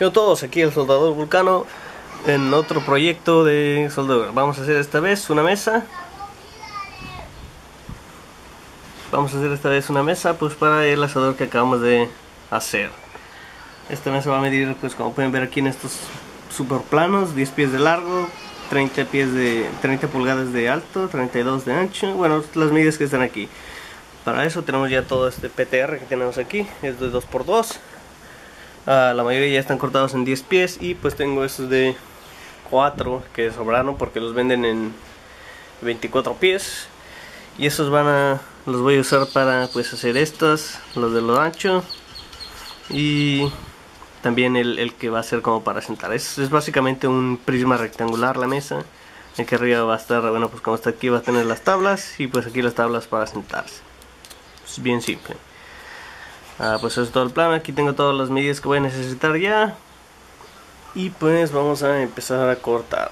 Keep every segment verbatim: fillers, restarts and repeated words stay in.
¿Qué onda todos? Aquí el soldador Vulcano en otro proyecto de soldadura. Vamos a hacer esta vez una mesa. Vamos a hacer esta vez una mesa pues para el asador que acabamos de hacer. Esta mesa va a medir, pues como pueden ver aquí en estos super planos, diez pies de largo, treinta pies de treinta pulgadas de alto, treinta y dos de ancho. Bueno, las medidas que están aquí. Para eso tenemos ya todo este P T R que tenemos aquí, es de dos por dos. Uh, la mayoría ya están cortados en diez pies y pues tengo estos de cuatro que sobraron porque los venden en veinticuatro pies. Y esos van a los voy a usar para pues hacer estos, los de lo ancho, y también el, el que va a ser como para sentar. Es, es básicamente un prisma rectangular la mesa. Aquí arriba va a estar, bueno, pues como está aquí va a tener las tablas y pues aquí las tablas para sentarse. Es bien simple. Ah, pues eso es todo el plan. Aquí tengo todas las medidas que voy a necesitar ya. Y pues vamos a empezar a cortar.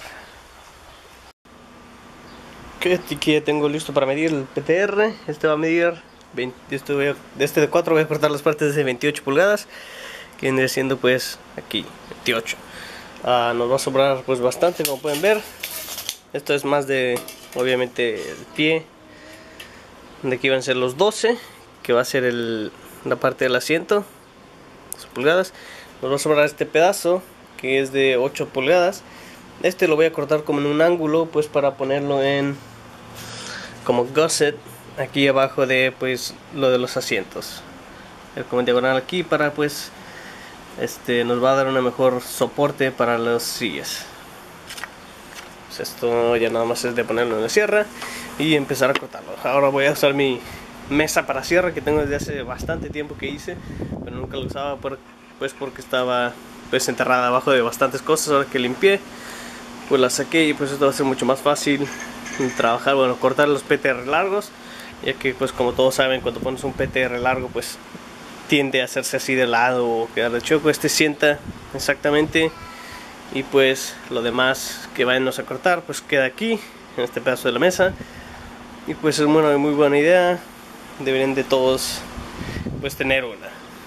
Que aquí ya tengo listo para medir el P T R. Este va a medir veinte, este, voy a, de este de cuatro voy a cortar las partes de veintiocho pulgadas, que viene siendo pues aquí veintiocho. Ah, nos va a sobrar pues bastante, como pueden ver. Esto es más de obviamente el pie. De aquí van a ser los doce, que va a ser el, la parte del asiento, pulgadas. Nos va a sobrar este pedazo que es de ocho pulgadas. Este lo voy a cortar como en un ángulo pues para ponerlo en como gusset aquí abajo de pues lo de los asientos, como en diagonal aquí, para pues este nos va a dar una mejor soporte para las sillas. Pues esto ya nada más es de ponerlo en la sierra y empezar a cortarlo. Ahora voy a usar mi mesa para sierra que tengo desde hace bastante tiempo que hice, pero nunca lo usaba por, pues porque estaba pues enterrada abajo de bastantes cosas. Ahora que limpié pues la saqué y pues esto va a ser mucho más fácil trabajar, bueno, cortar los P T R largos, ya que pues como todos saben, cuando pones un P T R largo pues tiende a hacerse así de lado o quedar de choco. Este sienta exactamente, y pues lo demás que vayamos a cortar pues queda aquí en este pedazo de la mesa. Y pues es una muy buena idea, deberían de todos pues tener una.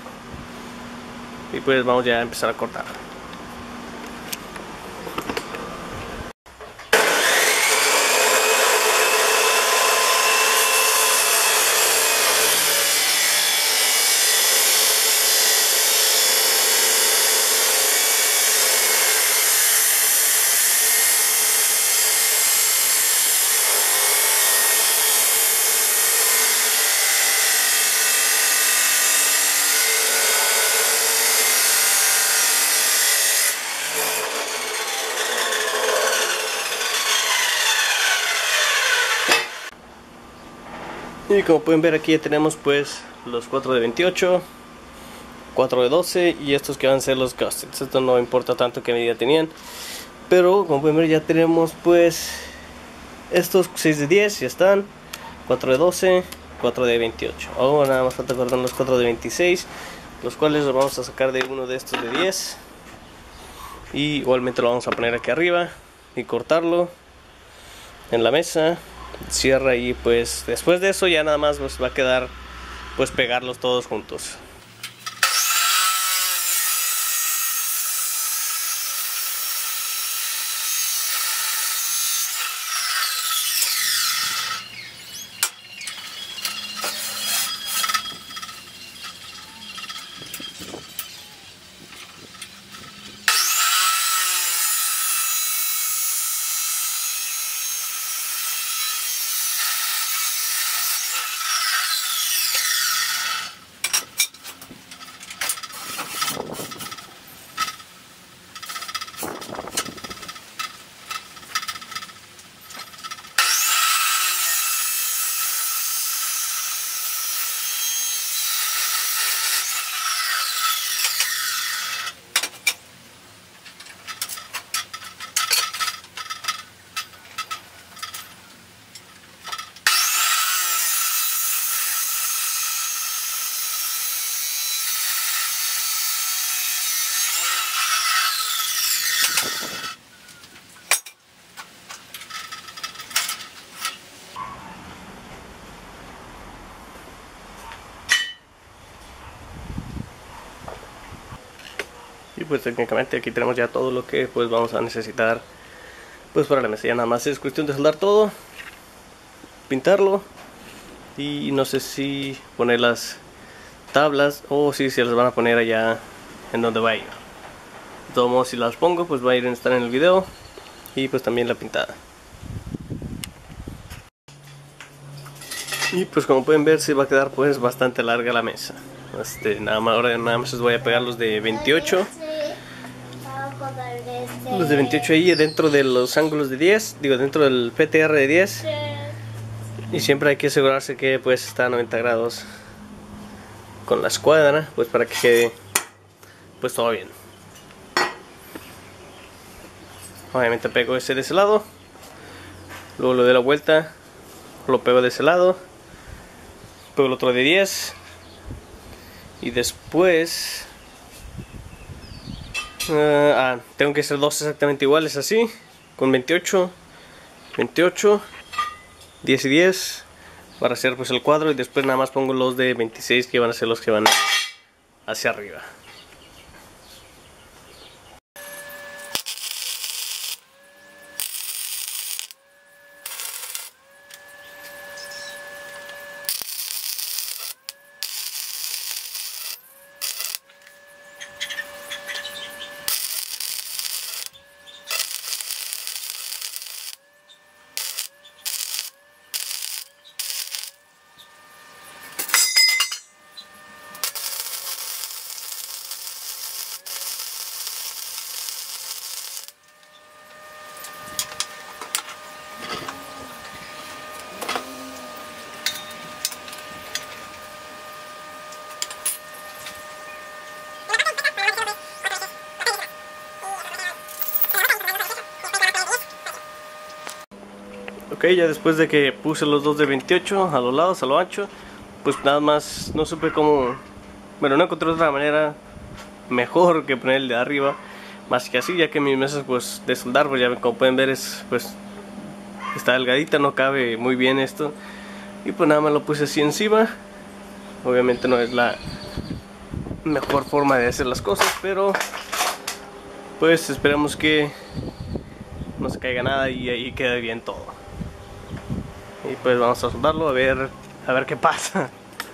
Y pues vamos ya a empezar a cortar. Y como pueden ver aquí ya tenemos pues los cuatro de veintiocho, cuatro de doce y estos que van a ser los gussets. Esto no importa tanto qué medida tenían, pero como pueden ver ya tenemos pues estos seis de diez, ya están, cuatro de doce, cuatro de veintiocho. Ahora nada más falta cortar los cuatro de veintiséis, los cuales los vamos a sacar de uno de estos de diez. Y igualmente lo vamos a poner aquí arriba y cortarlo en la mesa. Cierra, y pues después de eso ya nada más nos va a quedar pues pegarlos todos juntos. Y pues técnicamente aquí tenemos ya todo lo que pues vamos a necesitar pues para la mesa. Ya nada más es cuestión de soldar todo, pintarlo y no sé si poner las tablas o si se las van a poner allá en donde va a ir. De todos modos, si las pongo pues va a ir a estar en el video y pues también la pintada. Y pues como pueden ver se va a quedar pues bastante larga la mesa. Este, nada más, ahora nada más les voy a pegar los de veintiocho. Los de veintiocho ahí dentro de los ángulos de diez, digo dentro del P T R de diez. Y siempre hay que asegurarse que pues está a noventa grados con la escuadra, pues para que quede pues todo bien. Obviamente pego ese de ese lado, luego lo de la vuelta, lo pego de ese lado, pego el otro de diez y después uh, ah, tengo que hacer dos exactamente iguales así, con veintiocho, veintiocho, diez y diez para hacer pues el cuadro, y después nada más pongo los de veintiséis que van a ser los que van hacia arriba. Ok, ya después de que puse los dos de veintiocho a los lados, a lo ancho, pues nada más no supe cómo, bueno, no encontré otra manera mejor que poner el de arriba, más que así, ya que mis mesas pues de soldar, pues ya como pueden ver es pues está delgadita, no cabe muy bien esto, y pues nada más lo puse así encima. Obviamente no es la mejor forma de hacer las cosas, pero pues esperamos que no se caiga nada y ahí quede bien todo. Y pues vamos a soldarlo a ver a ver qué pasa.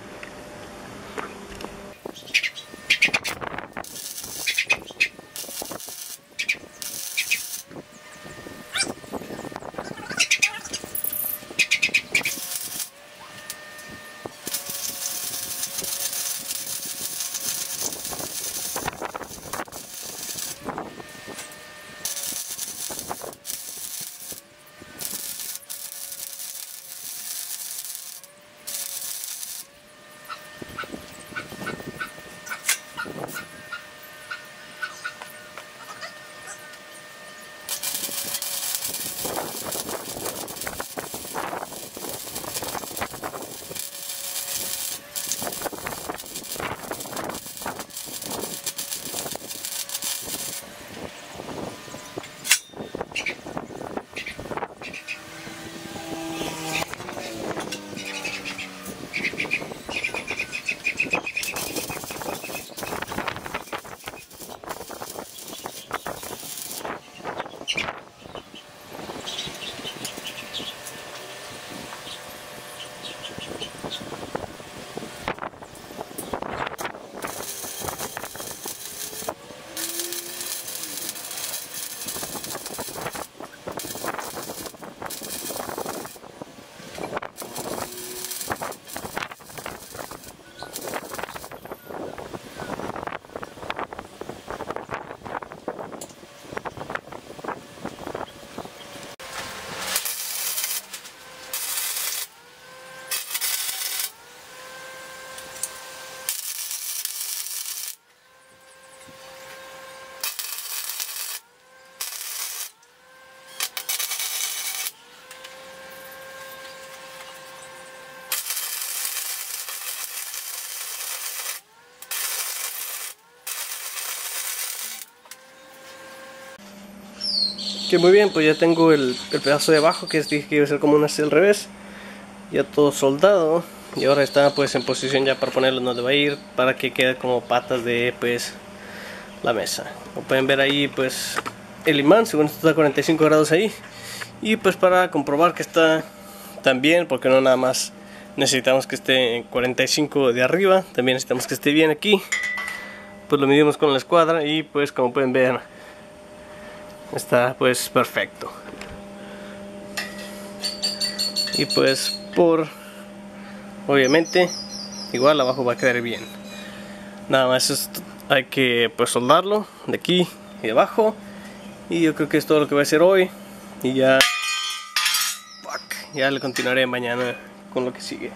Que muy bien, pues ya tengo el, el pedazo de abajo que dije que iba a ser como una C al revés. Ya todo soldado. Y ahora está pues en posición ya para ponerlo donde va a ir, para que quede como patas de pues la mesa. Como pueden ver ahí, pues el imán, según esto está a cuarenta y cinco grados ahí. Y pues para comprobar que está tan bien, porque no nada más necesitamos que esté en cuarenta y cinco de arriba, también necesitamos que esté bien aquí. Pues lo medimos con la escuadra y pues como pueden ver está pues perfecto. Y pues por obviamente igual abajo va a quedar bien. Nada más esto, hay que pues soldarlo de aquí y de abajo. Y yo creo que es todo lo que voy a hacer hoy. Y ya ya le continuaré mañana con lo que sigue.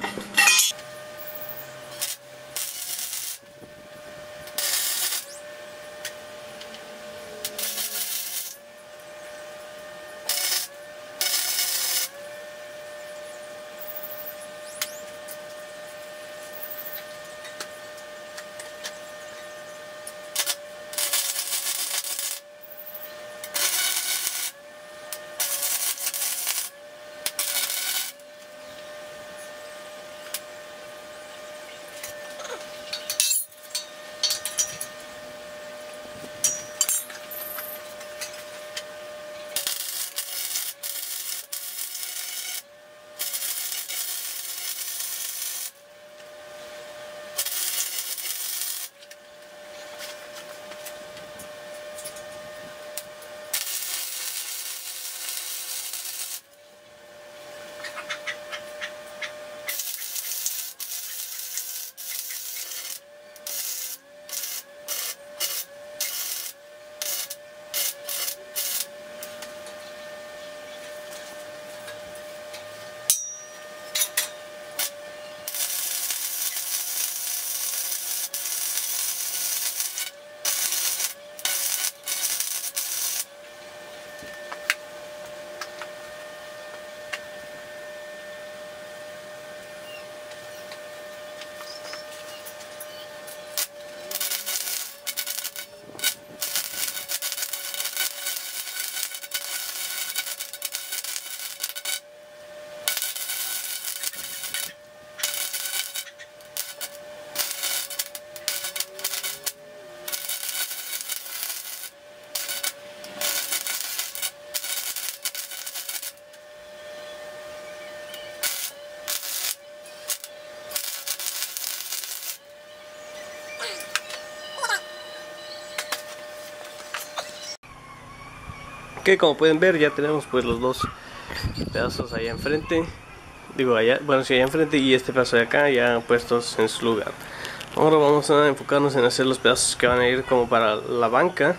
Ok, como pueden ver ya tenemos pues los dos pedazos allá enfrente. Digo allá, bueno sí allá enfrente y este pedazo de acá ya puestos en su lugar. Ahora vamos a enfocarnos en hacer los pedazos que van a ir como para la banca.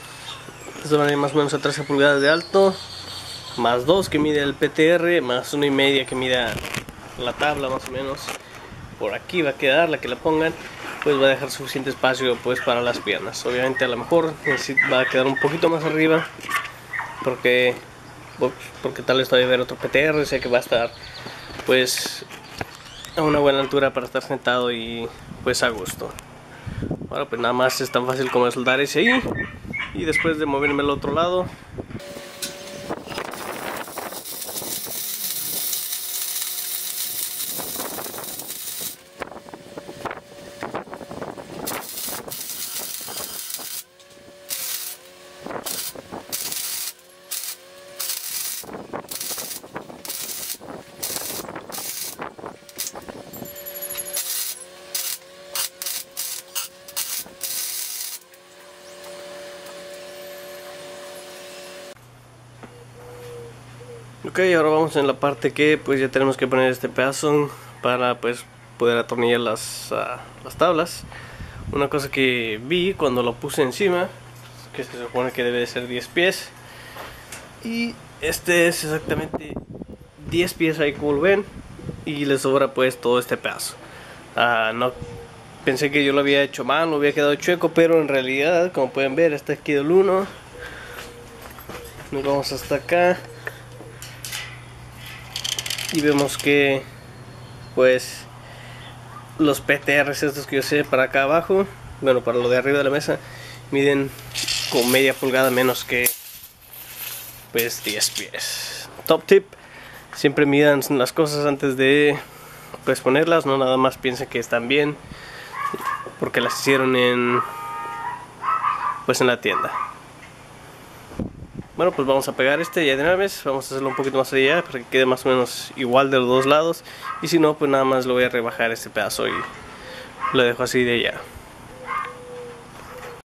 Estos van a ir más o menos a trece pulgadas de alto, más dos que mide el P T R, más una y media que mida la tabla más o menos. Por aquí va a quedar, la que la pongan, pues va a dejar suficiente espacio pues para las piernas. Obviamente a lo mejor va a quedar un poquito más arriba, porque porque tal vez todavía ver otro P T R, sé que va a estar pues a una buena altura para estar sentado y pues a gusto. Ahora pues nada más es tan fácil como soldar ese ahí y después de moverme al otro lado Ok, ahora vamos en la parte que pues ya tenemos que poner este pedazo para pues poder atornillar las, uh, las tablas. Una cosa que vi cuando lo puse encima, que se supone que debe de ser diez pies, y este es exactamente diez pies ahí como lo ven, y le sobra pues todo este pedazo. Uh, no pensé que yo lo había hecho mal, lo había quedado chueco, pero en realidad como pueden ver está aquí el uno. Nos vamos hasta acá y vemos que pues los P T Rs estos que yo sé para acá abajo, bueno, para lo de arriba de la mesa, miden con media pulgada menos que pues diez pies. Top tip: siempre midan las cosas antes de pues ponerlas, no nada más piensen que están bien porque las hicieron en pues en la tienda. Bueno, pues vamos a pegar este ya de una vez. Vamos a hacerlo un poquito más allá para que quede más o menos igual de los dos lados. Y si no, pues nada más lo voy a rebajar este pedazo y lo dejo así de allá.